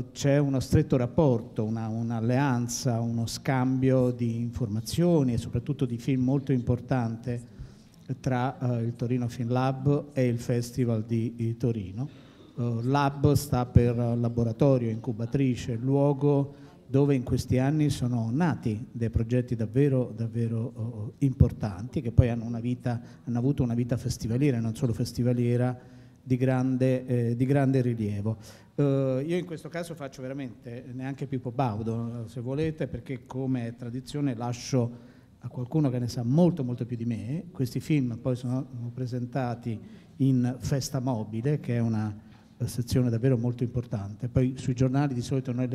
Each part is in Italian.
c'è uno stretto rapporto, un'alleanza, uno scambio di informazioni e soprattutto di film molto importante tra il Torino Film Lab e il Festival di Torino. Lab sta per laboratorio, incubatrice, luogo dove in questi anni sono nati dei progetti davvero, davvero importanti, che poi hanno avuto una vita festivaliera, non solo festivaliera, di grande rilievo. Io in questo caso faccio veramente neanche Pippo Baudo, se volete, perché come tradizione lascio a qualcuno che ne sa molto molto più di me. Questi film poi sono presentati in Festa Mobile, che è una sezione davvero molto importante. Poi sui giornali di solito noi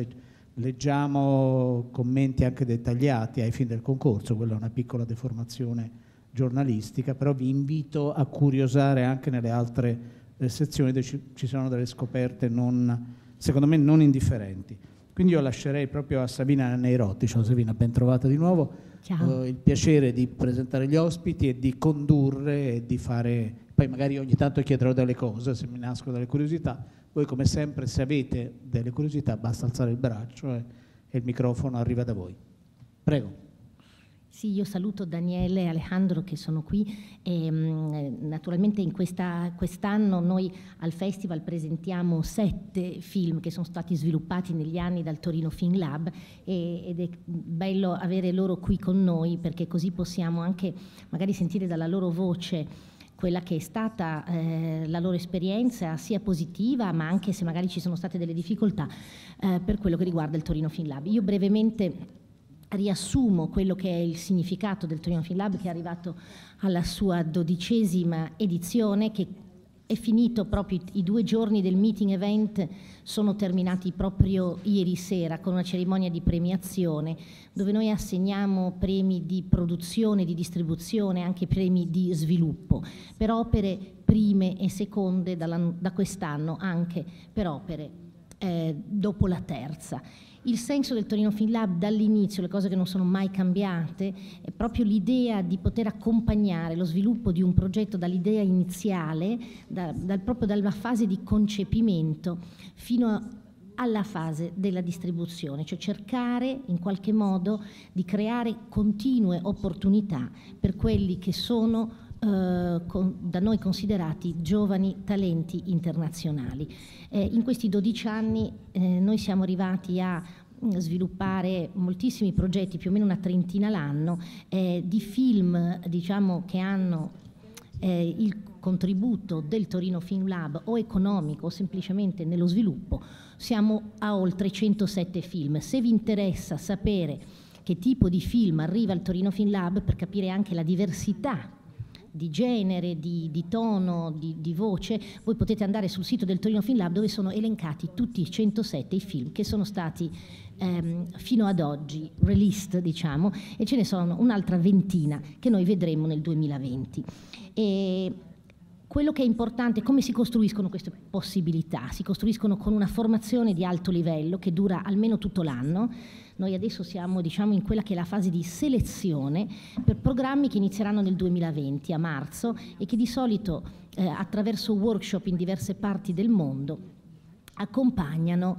leggiamo commenti anche dettagliati ai film del concorso, quella è una piccola deformazione giornalistica, però vi invito a curiosare anche nelle altre sezioni dove ci sono delle scoperte secondo me non indifferenti. Quindi io lascerei proprio a Sabina Neirotti. Ciao Sabina, ben trovata di nuovo. Il piacere di presentare gli ospiti e di condurre e di fare, poi magari ogni tanto chiederò delle cose se mi nascono delle curiosità. Voi come sempre, se avete delle curiosità, basta alzare il braccio e il microfono arriva da voi. Prego. Sì, io saluto Daniele e Alejandro che sono qui e naturalmente quest'anno noi al Festival presentiamo 7 film che sono stati sviluppati negli anni dal Torino Film Lab ed è bello avere loro qui con noi, perché così possiamo anche magari sentire dalla loro voce quella che è stata la loro esperienza, sia positiva, ma anche se magari ci sono state delle difficoltà per quello che riguarda il Torino Film Lab. Io brevemente riassumo quello che è il significato del Torino Film Lab, che è arrivato alla sua 12ª edizione, che è finito proprio i 2 giorni del meeting event, sono terminati proprio ieri sera con una cerimonia di premiazione dove noi assegniamo premi di produzione, di distribuzione, anche premi di sviluppo per opere prime e seconde da quest'anno, anche per opere dopo la terza. Il senso del Torino Film Lab dall'inizio, le cose che non sono mai cambiate, è proprio l'idea di poter accompagnare lo sviluppo di un progetto dall'idea iniziale, proprio dalla fase di concepimento fino alla fase della distribuzione, cioè cercare in qualche modo di creare continue opportunità per quelli che sono da noi considerati giovani talenti internazionali. In questi 12 anni noi siamo arrivati a sviluppare moltissimi progetti, più o meno una trentina l'anno, di film, diciamo, che hanno il contributo del Torino Film Lab o economico o semplicemente nello sviluppo. Siamo a oltre 107 film. Se vi interessa sapere che tipo di film arriva al Torino Film Lab, per capire anche la diversità di genere, di tono, di voce, voi potete andare sul sito del Torino Film Lab, dove sono elencati tutti i 107 i film che sono stati fino ad oggi released, diciamo, e ce ne sono un'altra ventina che noi vedremo nel 2020. E quello che è importante è come si costruiscono queste possibilità. Si costruiscono con una formazione di alto livello che dura almeno tutto l'anno. Noi adesso siamo, diciamo, in quella che è la fase di selezione per programmi che inizieranno nel 2020 a marzo e che di solito attraverso workshop in diverse parti del mondo accompagnano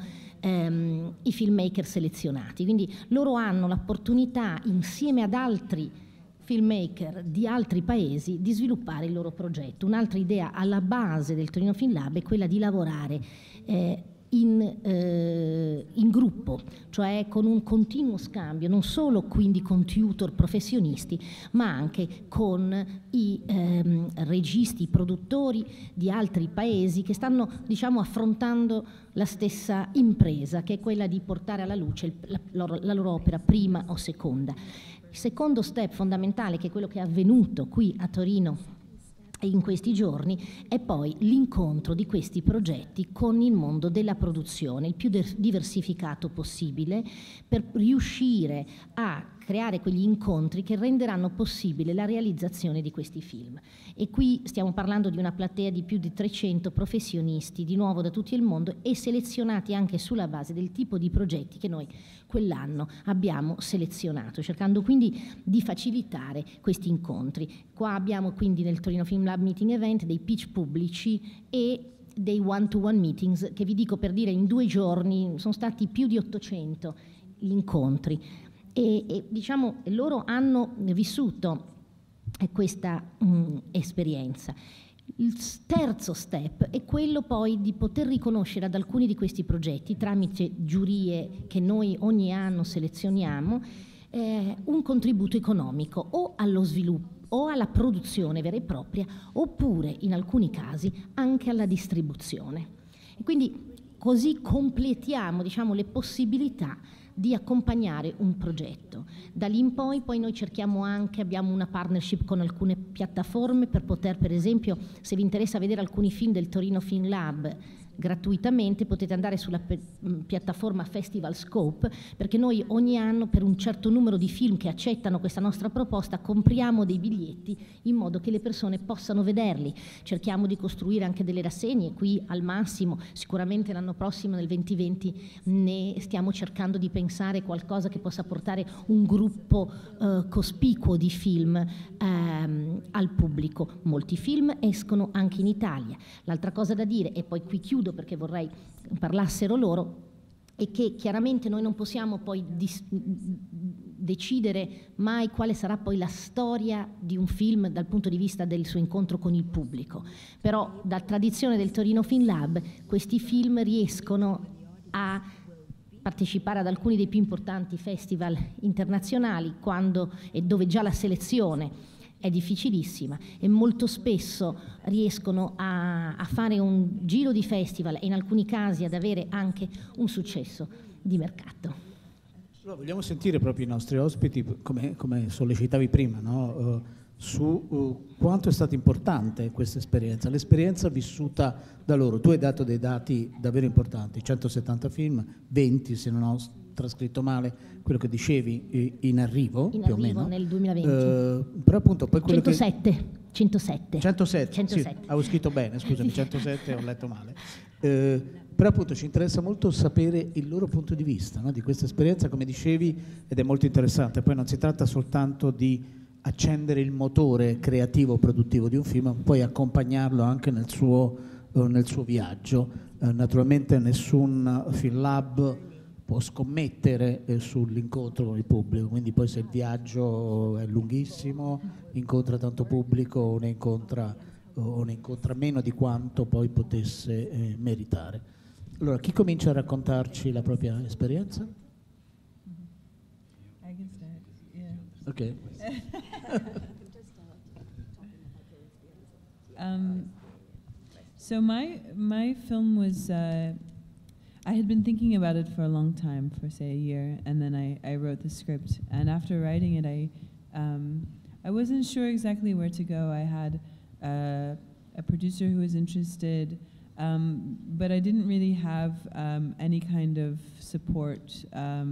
i filmmaker selezionati. Quindi loro hanno l'opportunità, insieme ad altri filmmaker di altri paesi, di sviluppare il loro progetto. Un'altra idea alla base del Torino Film Lab è quella di lavorare in gruppo, cioè con un continuo scambio, non solo quindi con tutor professionisti, ma anche con i registi, i produttori di altri paesi che stanno, diciamo, affrontando la stessa impresa, che è quella di portare alla luce la loro opera prima o seconda. Il secondo step fondamentale, che è quello che è avvenuto qui a Torino in questi giorni, è poi l'incontro di questi progetti con il mondo della produzione, il più diversificato possibile, per riuscire a creare quegli incontri che renderanno possibile la realizzazione di questi film. E qui stiamo parlando di una platea di più di 300 professionisti, di nuovo da tutto il mondo, e selezionati anche sulla base del tipo di progetti che noi quell'anno abbiamo selezionato, cercando quindi di facilitare questi incontri. Qua abbiamo quindi nel Torino Film Lab Meeting Event dei pitch pubblici e dei one-to-one meetings, che vi dico, per dire, in 2 giorni sono stati più di 800 gli incontri, e diciamo loro hanno vissuto questa esperienza. Il terzo step è quello poi di poter riconoscere ad alcuni di questi progetti, tramite giurie che noi ogni anno selezioniamo, un contributo economico o allo sviluppo o alla produzione vera e propria, oppure in alcuni casi anche alla distribuzione. E quindi così completiamo, diciamo, le possibilità di accompagnare un progetto. Da lì in poi noi cerchiamo anche, abbiamo una partnership con alcune piattaforme per poter, per esempio, se vi interessa vedere alcuni film del Torino Film Lab gratuitamente, potete andare sulla piattaforma Festival Scope, perché noi ogni anno per un certo numero di film che accettano questa nostra proposta compriamo dei biglietti in modo che le persone possano vederli. Cerchiamo di costruire anche delle rassegne, qui al massimo, sicuramente l'anno prossimo nel 2020 ne stiamo cercando di pensare qualcosa che possa portare un gruppo cospicuo di film al pubblico. Molti film escono anche in Italia. L'altra cosa da dire, e poi qui chiudo perché vorrei parlassero loro, è che chiaramente noi non possiamo poi decidere mai quale sarà poi la storia di un film dal punto di vista del suo incontro con il pubblico, però da tradizione del Torino Film Lab questi film riescono a partecipare ad alcuni dei più importanti festival internazionali, e dove già la selezione è difficilissima, e molto spesso riescono a fare un giro di festival e in alcuni casi ad avere anche un successo di mercato. Allora, vogliamo sentire proprio i nostri ospiti, come sollecitavi prima, no? Su quanto è stata importante questa esperienza, l'esperienza vissuta da loro. Tu hai dato dei dati davvero importanti, 170 film, 20 se non ho trascritto male quello che dicevi in arrivo più o meno nel 2020, però appunto poi quello 107 sì, avevo scritto bene, scusami, 107 ho letto male, però appunto ci interessa molto sapere il loro punto di vista, no? Di questa esperienza, come dicevi, ed è molto interessante. Poi non si tratta soltanto di accendere il motore creativo produttivo di un film, ma poi accompagnarlo anche nel suo viaggio. Naturalmente nessun film lab può scommettere sull'incontro con il pubblico, quindi poi se il viaggio è lunghissimo, incontra tanto pubblico o ne incontra meno di quanto poi potesse meritare. Allora, chi comincia a raccontarci la propria esperienza? I can start, yeah. Ok. So my film was, I had been thinking about it for a long time, for say a year, and then I wrote the script. And after writing it, I wasn't sure exactly where to go. I had a producer who was interested, but I didn't really have any kind of support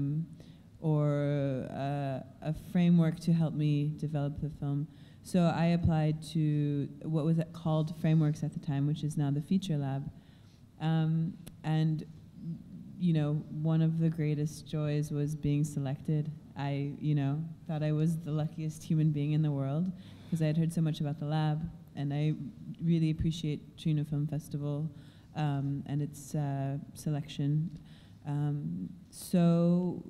or a framework to help me develop the film. So I applied to what was called Frameworks at the time, which is now the Feature Lab. And you know, one of the greatest joys was being selected. I, thought I was the luckiest human being in the world because I had heard so much about the lab, and I really appreciate Torino Film Festival and its selection. So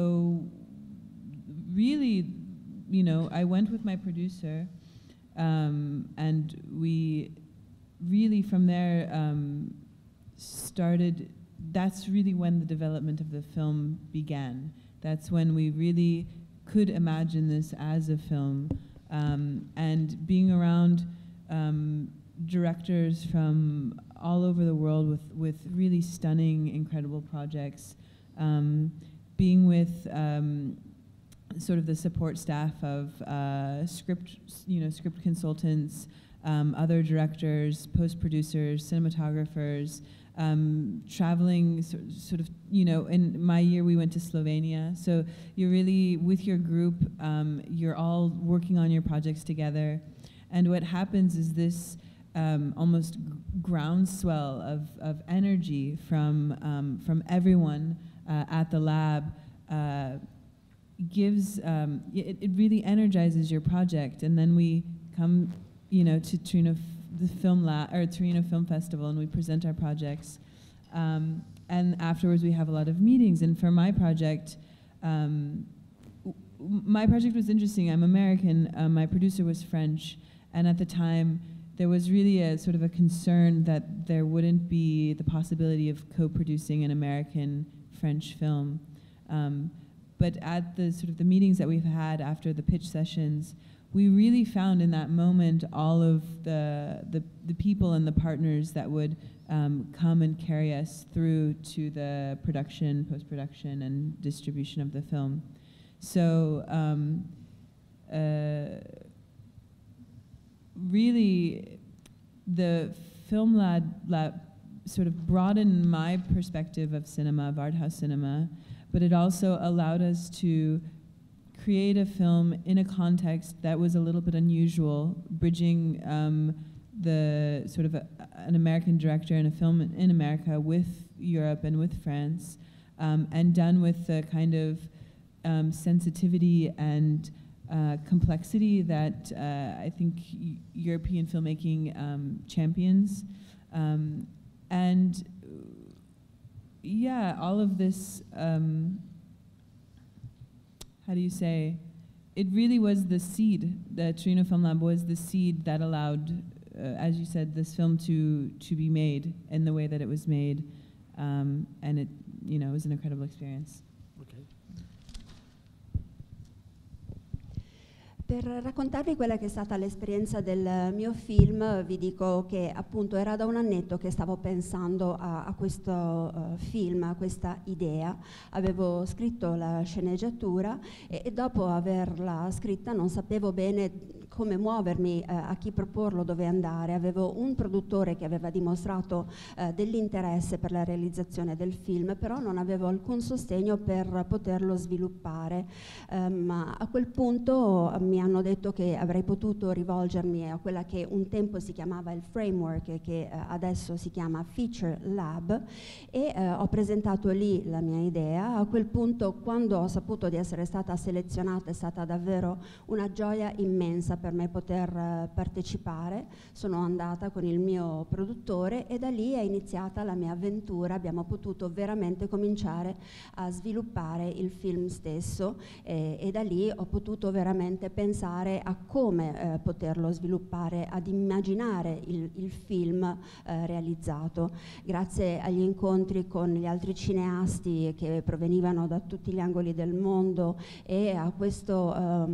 really, I went with my producer, and we really from there started. That's really when the development of the film began. That's when we really could imagine this as a film. And being around directors from all over the world with really stunning, incredible projects, being with sort of the support staff of script consultants, other directors, post-producers, cinematographers, traveling sort of, you know, in my year we went to Slovenia. So you're really, with your group, you're all working on your projects together. And what happens is this almost groundswell of energy from everyone at the lab gives, it really energizes your project. And then we come, you know, to Torino, the film lab, or Torino Film Festival, and we present our projects. And afterwards we have a lot of meetings. And for my project was interesting. I'm American, my producer was French, and at the time there was really a sort of a concern that there wouldn't be the possibility of co-producing an American-French film. But at the sort of the meetings that we've had after the pitch sessions, we really found in that moment all of the people and the partners that would come and carry us through to the production, post-production, and distribution of the film. So really, the film lab sort of broadened my perspective of cinema, of art house cinema, but it also allowed us to create a film in a context that was a little bit unusual, bridging the sort of an American director and a film in America with Europe and with France, and done with the kind of sensitivity and complexity that I think European filmmaking champions. And yeah, all of this, how do you say, it really was the seed. The Torino Film Lab was the seed that allowed, as you said, this film to be made in the way that it was made, and it, you know, was an incredible experience. Okay. Per raccontarvi quella che è stata l'esperienza del mio film, vi dico che appunto era da un annetto che stavo pensando a questo film, a questa idea. Avevo scritto la sceneggiatura e dopo averla scritta non sapevo bene come muovermi, a chi proporlo, dove andare. Avevo un produttore che aveva dimostrato dell'interesse per la realizzazione del film, però non avevo alcun sostegno per poterlo sviluppare. Ma a quel punto mi hanno detto che avrei potuto rivolgermi a quella che un tempo si chiamava il framework e che adesso si chiama Feature Lab, e ho presentato lì la mia idea. A quel punto, quando ho saputo di essere stata selezionata, è stata davvero una gioia immensa per me poter partecipare. Sono andata con il mio produttore e da lì è iniziata la mia avventura. Abbiamo potuto veramente cominciare a sviluppare il film stesso e da lì ho potuto veramente pensare a come poterlo sviluppare, ad immaginare il film realizzato. Grazie agli incontri con gli altri cineasti che provenivano da tutti gli angoli del mondo e a questo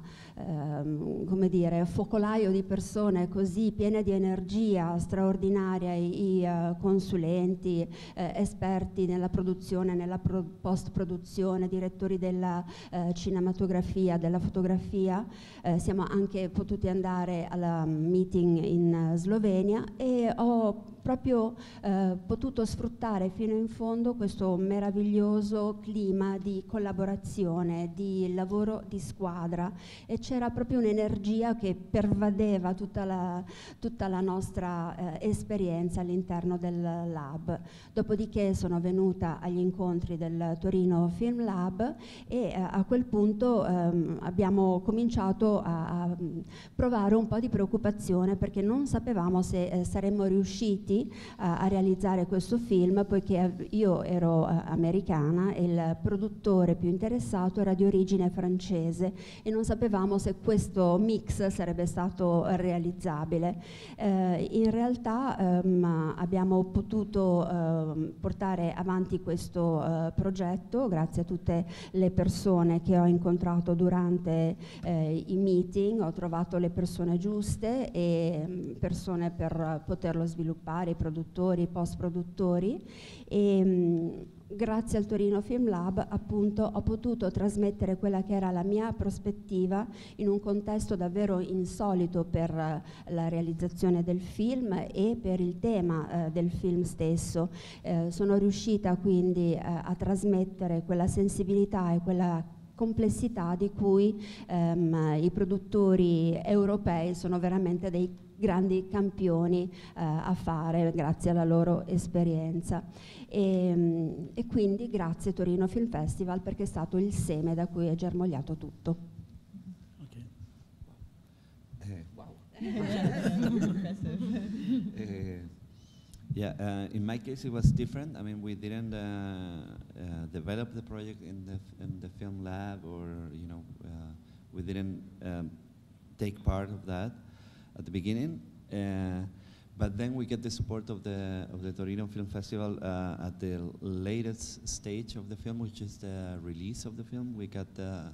come dire, focolaio di persone così piene di energia straordinaria, i consulenti, esperti nella produzione, nella post-produzione, direttori della cinematografia, della fotografia. Siamo anche potuti andare alla meeting in Slovenia e ho proprio potuto sfruttare fino in fondo questo meraviglioso clima di collaborazione, di lavoro di squadra, e c'era proprio un'energia che pervadeva tutta la nostra esperienza all'interno del lab. Dopodiché sono venuta agli incontri del Torino Film Lab e a quel punto abbiamo cominciato a provare un po' di preoccupazione, perché non sapevamo se saremmo riusciti a realizzare questo film, poiché io ero americana e il produttore più interessato era di origine francese e non sapevamo se questo mix sarebbe stato realizzabile. In realtà abbiamo potuto portare avanti questo progetto grazie a tutte le persone che ho incontrato durante i meeting. Ho trovato le persone giuste e persone per poterlo sviluppare, i produttori, i post-produttori, e grazie al Torino Film Lab appunto ho potuto trasmettere quella che era la mia prospettiva in un contesto davvero insolito per la realizzazione del film e per il tema del film stesso. Sono riuscita quindi a trasmettere quella sensibilità e quella complessità di cui i produttori europei sono veramente dei grandi campioni a fare grazie alla loro esperienza e quindi grazie Torino Film Festival perché è stato il seme da cui è germogliato tutto. Wow. In my case it was different. I mean, we didn't develop the project in the film lab, or we didn't take part of that at the beginning. But then we get the support of the Torino Film Festival at the latest stage of the film, which is the release of the film. We got the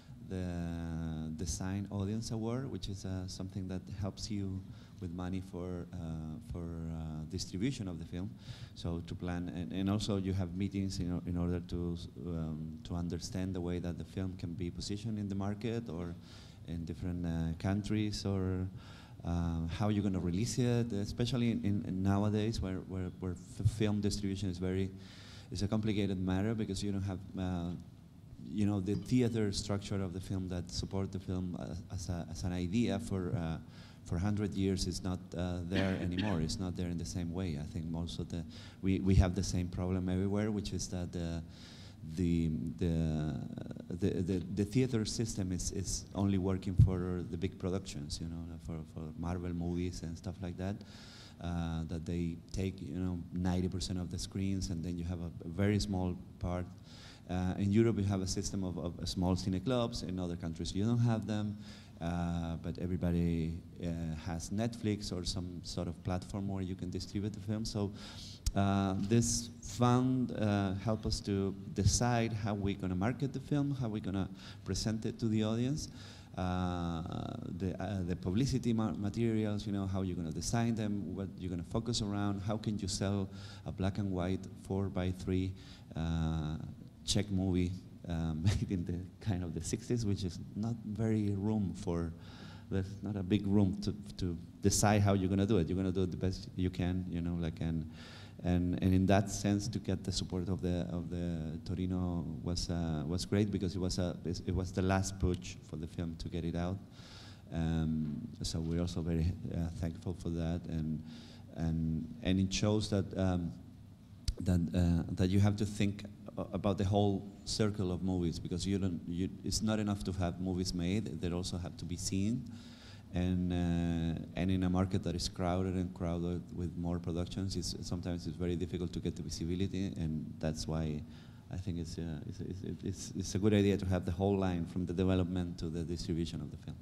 Design Audience Award, which is something that helps you with money for distribution of the film. So to plan, and also you have meetings in order to understand the way that the film can be positioned in the market or in different countries, or how you're going to release it, especially in nowadays where film distribution is a complicated matter, because you don't have the theater structure of the film that support the film as an idea for 100 years is not there anymore. It's not there in the same way. I think most of we have the same problem everywhere, which is that the theater system is only working for the big productions, for Marvel movies and stuff like that. That they take 90% of the screens, and then you have a very small part. In Europe, you have a system of small cine clubs. In other countries, you don't have them. But everybody has Netflix or some sort of platform where you can distribute the film. So this fund helped us to decide how we're going to market the film, how we're going to present it to the audience, the publicity materials, how you're going to design them, what you're going to focus around, how can you sell a black and white 4:3 Czech movie made in the kind of the 60s, which is not very room for, there's not a big room to decide how you're going to do it. You're going to do it the best you can, and in that sense, to get the support of the Torino was great, because it was the last push for the film to get it out. So we're also very thankful for that, and it shows that that you have to think about the whole circle of movies, because it's not enough to have movies made; they also have to be seen, and in a market that is crowded with more productions, sometimes it's very difficult to get the visibility, and that's why I think it's a good idea to have the whole line from the development to the distribution of the film.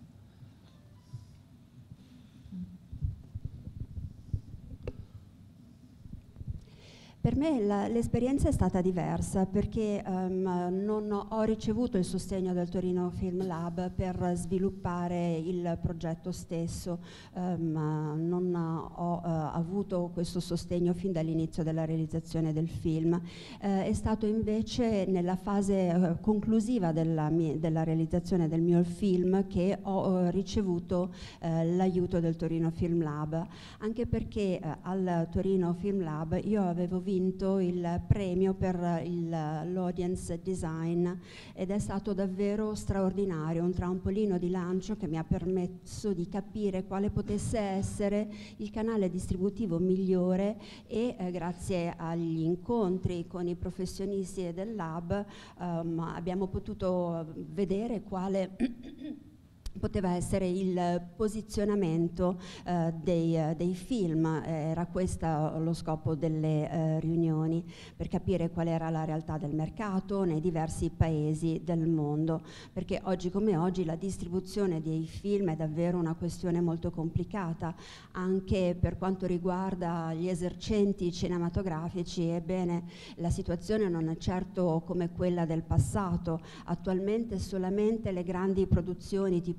Per me l'esperienza è stata diversa, perché non ho ricevuto il sostegno del Torino Film Lab per sviluppare il progetto stesso, non ho avuto questo sostegno fin dall'inizio della realizzazione del film. È stato invece nella fase conclusiva della realizzazione del mio film che ho ricevuto l'aiuto del Torino Film Lab, anche perché al Torino Film Lab io avevo vinto il premio per l'audience design, ed è stato davvero straordinario, un trampolino di lancio che mi ha permesso di capire quale potesse essere il canale distributivo migliore, e grazie agli incontri con i professionisti del lab abbiamo potuto vedere quale poteva essere il posizionamento dei film. Era questo lo scopo delle riunioni, per capire qual era la realtà del mercato nei diversi paesi del mondo, perché oggi come oggi la distribuzione dei film è davvero una questione molto complicata, anche per quanto riguarda gli esercenti cinematografici. Ebbene, la situazione non è certo come quella del passato. Attualmente solamente le grandi produzioni tipo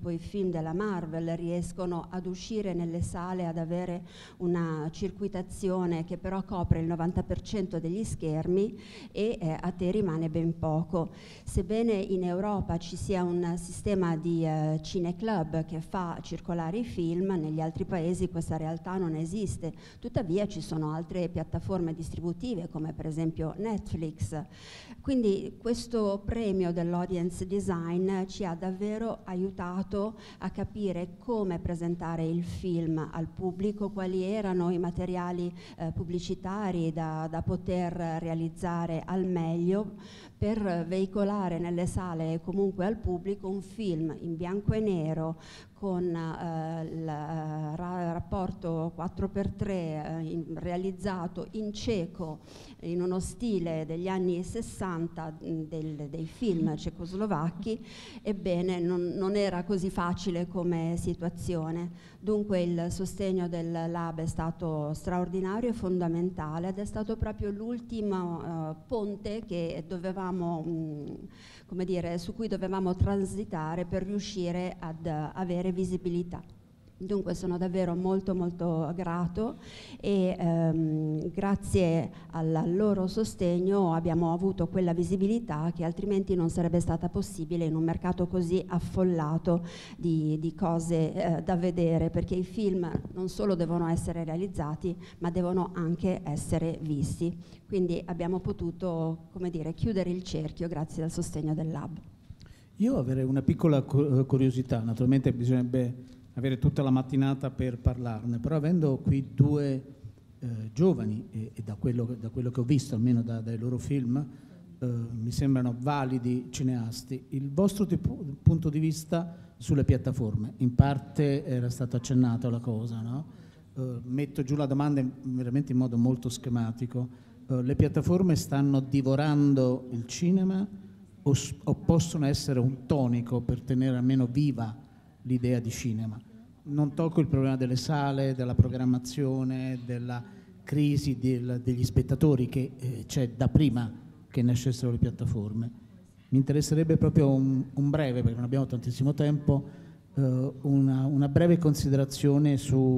tipo i film della Marvel riescono ad uscire nelle sale, ad avere una circuitazione che però copre il 90% degli schermi e a te rimane ben poco. Sebbene in Europa ci sia un sistema di cineclub che fa circolare i film, negli altri paesi questa realtà non esiste. Tuttavia ci sono altre piattaforme distributive come per esempio Netflix. Quindi questo premio dell'audience design ci ha davvero aiutato a capire come presentare il film al pubblico, quali erano i materiali pubblicitari da poter realizzare al meglio per veicolare nelle sale e comunque al pubblico un film in bianco e nero con il rapporto 4x3 realizzato in ceco in uno stile degli anni 60 dei film cecoslovacchi. Ebbene non era così facile come situazione. Dunque il sostegno del Lab è stato straordinario e fondamentale ed è stato proprio l'ultimo ponte che dovevamo, come dire, su cui dovevamo transitare per riuscire ad avere visibilità. Dunque sono davvero molto molto grato e grazie al loro sostegno abbiamo avuto quella visibilità che altrimenti non sarebbe stata possibile in un mercato così affollato di cose da vedere, perché i film non solo devono essere realizzati ma devono anche essere visti. Quindi abbiamo potuto, come dire, chiudere il cerchio grazie al sostegno del Lab. Io avrei una piccola curiosità, naturalmente bisognerebbe avere tutta la mattinata per parlarne, però avendo qui due giovani e da quello che ho visto, almeno dai loro film, mi sembrano validi cineasti. Il vostro punto di vista sulle piattaforme, in parte era stato accennato alla cosa, no? Metto giù la domanda veramente in modo molto schematico. Le piattaforme stanno divorando il cinema o possono essere un tonico per tenere almeno viva l'idea di cinema? Non tocco il problema delle sale, della programmazione, della crisi degli spettatori che c'è da prima che nascessero le piattaforme. Mi interesserebbe proprio un breve, perché non abbiamo tantissimo tempo, una breve considerazione su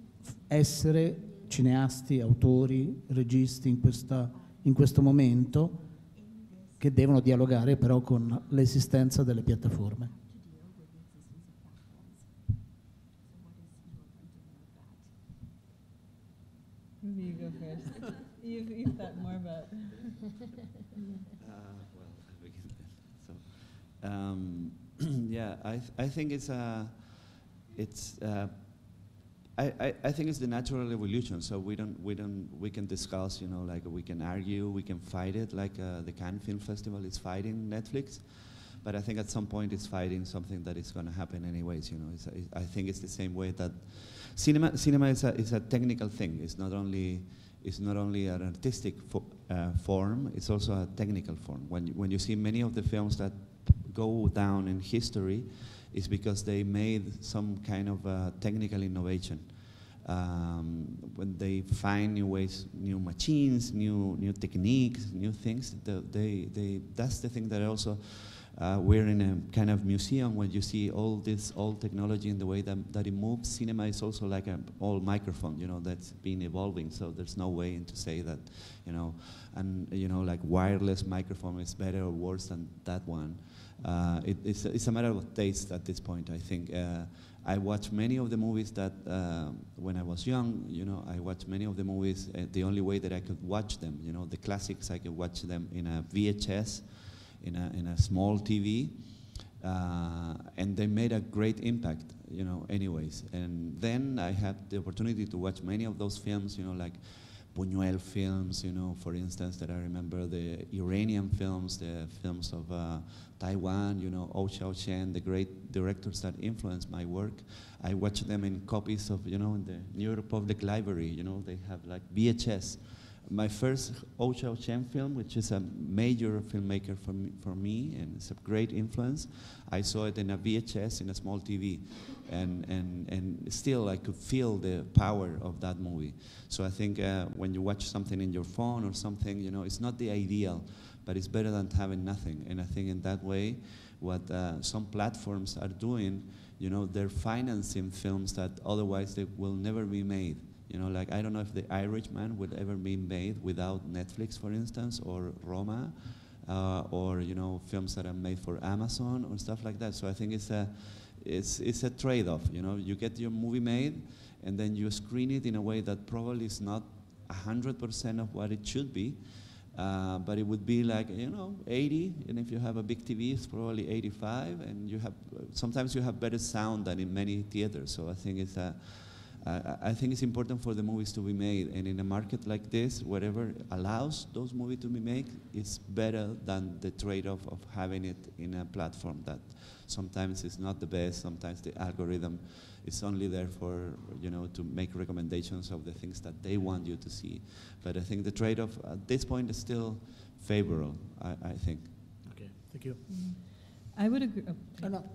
essere cineasti, autori, registi in questo momento, che devono dialogare però con l'esistenza delle piattaforme. You go first. You've thought more about. Well, I begin then. So, yeah, I think I think it's the natural evolution. So we can discuss, you know, like we can argue, we can fight it, like the Cannes Film Festival is fighting Netflix. But I think at some point it's fighting something that is going to happen anyways. You know, I think it's the same way that cinema is a technical thing. It's not only an artistic form. It's also a technical form. When you see many of the films that go down in history, it's because they made some kind of technical innovation. When they find new ways, new machines, new techniques, new things, that's the thing that also. We're in a kind of museum where you see all this old technology in the way that it moves. Cinema is also like an old microphone, you know, that's been evolving. So there's no way to say that, you know, and you know, like wireless microphone is better or worse than that one. It's a matter of taste at this point, I think. I watched many of the movies that when I was young, you know, I watched many of the movies the only way that I could watch them. You know, the classics, I could watch them in a VHS. In a small TV, and they made a great impact, you know, anyways. And then I had the opportunity to watch many of those films, you know, like Buñuel films, you know, for instance, that I remember the Iranian films, the films of Taiwan, you know, Hou Hsiao-hsien, the great directors that influenced my work. I watched them in copies of, you know, in the New York Public Library, you know, they have like VHS. My first Hou Hsiao-hsien film, which is a major filmmaker for me, and it's a great influence, I saw it in a VHS in a small TV, and still I could feel the power of that movie. So I think when you watch something in your phone or something, you know, it's not the ideal, but it's better than having nothing. And I think in that way, what some platforms are doing you know, they're financing films that otherwise they will never be made. You know, like I don't know if The Irishman would ever be made without Netflix, for instance, or Roma, or you know, films that are made for Amazon or stuff like that. So I think it's a trade-off. You know, you get your movie made, and then you screen it in a way that probably is not 100% of what it should be, but it would be like, you know, 80, and if you have a big TV, it's probably 85, and you have sometimes you have better sound than in many theaters. So I think it's important for the movies to be made, and in a market like this, whatever allows those movies to be made is better than the trade-off of having it in a platform that sometimes is not the best. Sometimes the algorithm is only there for, you know, to make recommendations of the things that they want you to see. But I think the trade-off at this point is still favorable, I think. Okay, thank you. I would agree. Oh, no.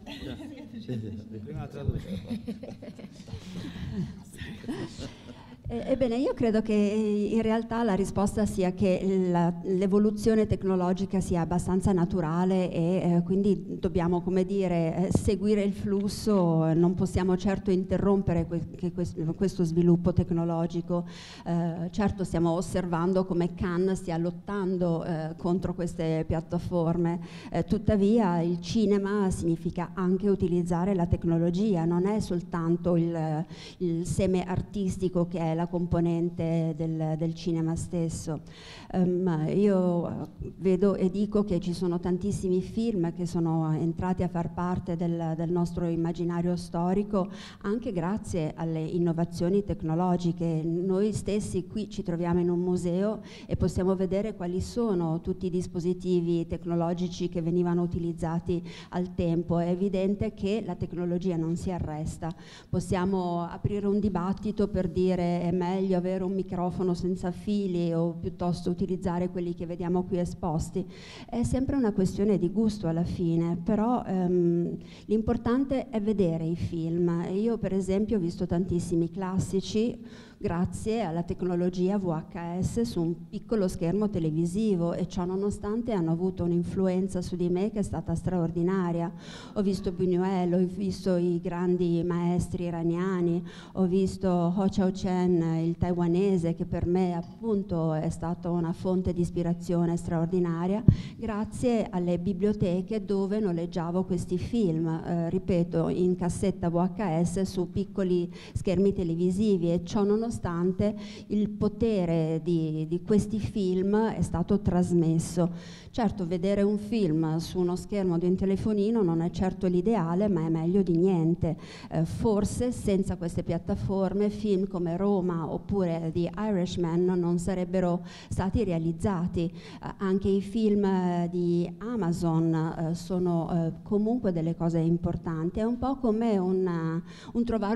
Ebbene, io credo che in realtà la risposta sia che l'evoluzione tecnologica sia abbastanza naturale e quindi dobbiamo, come dire, seguire il flusso, non possiamo certo interrompere questo sviluppo tecnologico. Certo stiamo osservando come Cannes stia lottando contro queste piattaforme, tuttavia il cinema significa anche utilizzare la tecnologia, non è soltanto il seme artistico che è la componente del cinema stesso. Io vedo e dico che ci sono tantissimi film che sono entrati a far parte del nostro immaginario storico anche grazie alle innovazioni tecnologiche. Noi stessi qui ci troviamo in un museo e possiamo vedere quali sono tutti i dispositivi tecnologici che venivano utilizzati al tempo. È evidente che la tecnologia non si arresta. Possiamo aprire un dibattito per dire è meglio avere un microfono senza fili o piuttosto utilizzare quelli che vediamo qui esposti. È sempre una questione di gusto alla fine, però l'importante è vedere i film. Io per esempio ho visto tantissimi classici grazie alla tecnologia VHS su un piccolo schermo televisivo e ciò nonostante hanno avuto un'influenza su di me che è stata straordinaria. Ho visto Buñuel, ho visto i grandi maestri iraniani, ho visto Ho Chao-chen, il taiwanese, che per me appunto è stato una fonte di ispirazione straordinaria, grazie alle biblioteche dove noleggiavo questi film, ripeto, in cassetta VHS su piccoli schermi televisivi, e ciò nonostante il potere di questi film è stato trasmesso. Certo, vedere un film su uno schermo di un telefonino non è certo l'ideale, ma è meglio di niente. Forse senza queste piattaforme film come Roma oppure The Irishman non sarebbero stati realizzati. Anche i film di Amazon sono comunque delle cose importanti. È un po' come trovare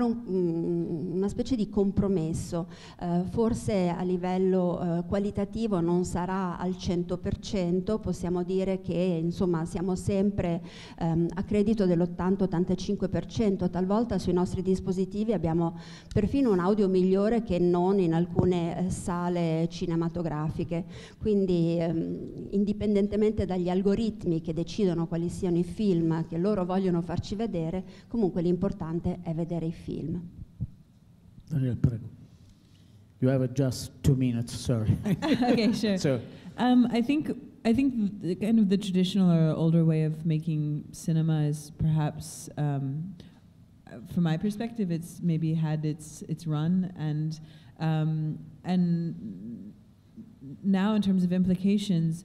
una specie di compromesso. Forse a livello qualitativo non sarà al 100%, possiamo dire che insomma siamo sempre a credito dell'80-85%, talvolta sui nostri dispositivi abbiamo perfino un audio migliore che non in alcune sale cinematografiche, quindi indipendentemente dagli algoritmi che decidono quali siano i film che loro vogliono farci vedere, comunque l'importante è vedere i film. Daniel, prego. You have just 2 minutes, sorry. Okay, sure. So, I think the kind of the traditional or older way of making cinema is perhaps, from my perspective, it's maybe had its run, and now in terms of implications,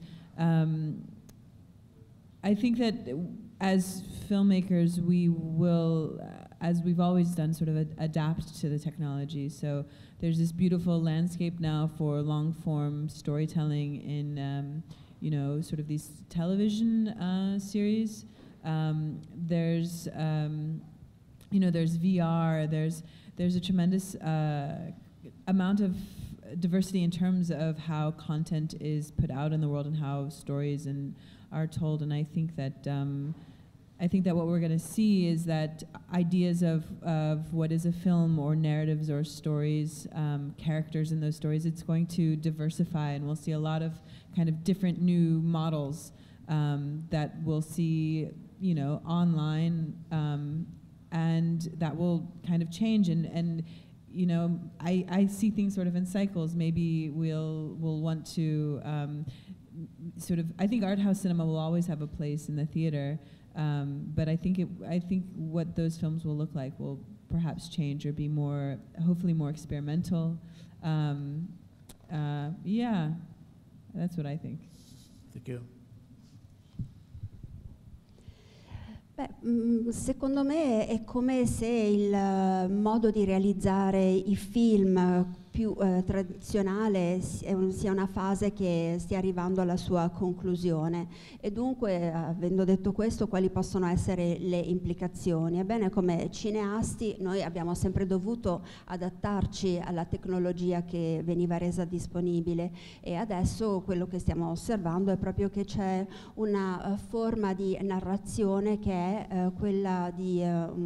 I think that as filmmakers we will, as we've always done, sort of adapt to the technology. So there's this beautiful landscape now for long-form storytelling in, you know, sort of these television series. There's, you know, there's VR. There's a tremendous amount of diversity in terms of how content is put out in the world and how stories are told. And I think that what we're going to see is that ideas of what is a film or narratives or stories, characters in those stories, it's going to diversify, and we'll see a lot of kind of different new models that we'll see, you know, online and that will kind of change. And you know, I see things sort of in cycles. Maybe we'll want to sort of. I think art house cinema will always have a place in the theater, but I think what those films will look like will perhaps change or be more, hopefully more experimental. Yeah, that's what I think. Thank you. Beh, secondo me è come se il modo di realizzare i film più tradizionale sia una fase che stia arrivando alla sua conclusione, e dunque, avendo detto questo, quali possono essere le implicazioni? Ebbene, come cineasti noi abbiamo sempre dovuto adattarci alla tecnologia che veniva resa disponibile, e adesso quello che stiamo osservando è proprio che c'è una forma di narrazione che è quella di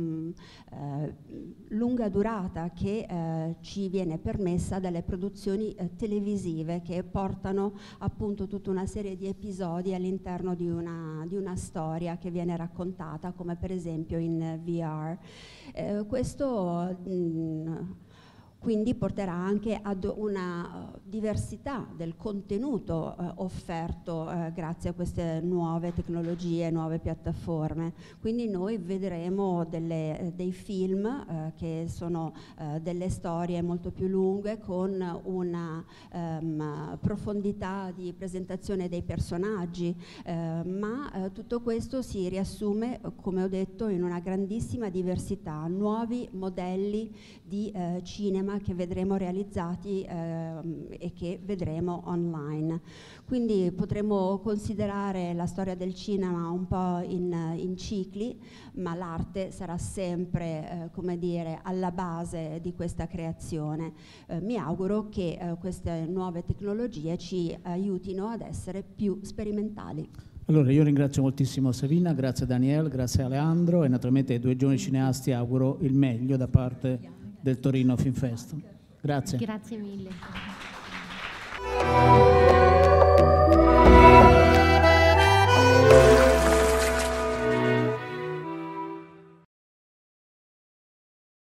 lunga durata che ci viene permessa dalle produzioni televisive, che portano appunto tutta una serie di episodi all'interno di una storia che viene raccontata, come per esempio in VR. Questo quindi porterà anche ad una diversità del contenuto offerto grazie a queste nuove tecnologie, nuove piattaforme. Quindi noi vedremo dei film che sono delle storie molto più lunghe, con una profondità di presentazione dei personaggi, ma tutto questo si riassume, come ho detto, in una grandissima diversità, nuovi modelli di cinema che vedremo realizzati e che vedremo online. Quindi potremo considerare la storia del cinema un po' in cicli, ma l'arte sarà sempre, come dire, alla base di questa creazione. Mi auguro che queste nuove tecnologie ci aiutino ad essere più sperimentali. Allora, io ringrazio moltissimo Savina, grazie Daniele, grazie Alejandro, e naturalmente ai due giovani cineasti auguro il meglio da parte del Torino Film Festival. Grazie. Grazie mille.